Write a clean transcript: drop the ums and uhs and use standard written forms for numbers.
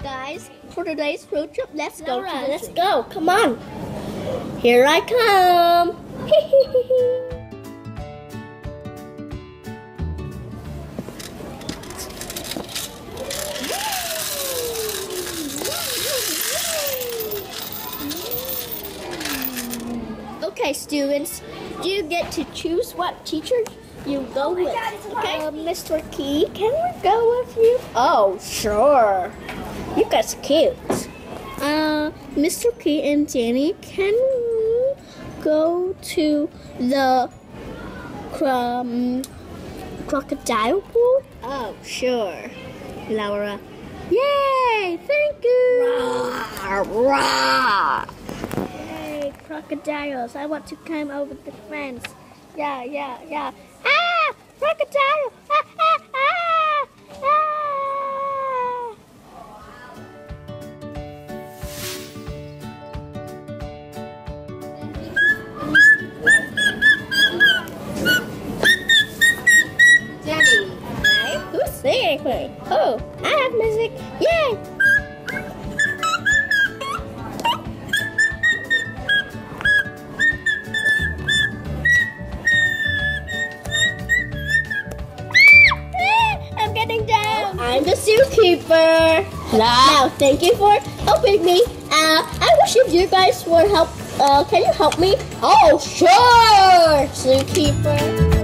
guys, for today's road trip, let's go. Let's go. Come on. Here I come. Okay, students, you get to choose what teacher you go with. Okay, Mr. Key, can we go with you? Oh, sure. You guys are cute. Mr. Key and Danny, can we go to the crocodile pool? Oh, sure. Laura. Yay! Thank you! Rah, rah. Hey, crocodiles. I want to climb over the fence. Yeah. Ah! Crocodile! Ah! Daddy, hi. Who's singing? Oh, I have music. Yay! I'm getting down. I'm the zookeeper. Now, thank you for helping me. I wish if you guys would help. Can you help me? Oh, sure, zookeeper.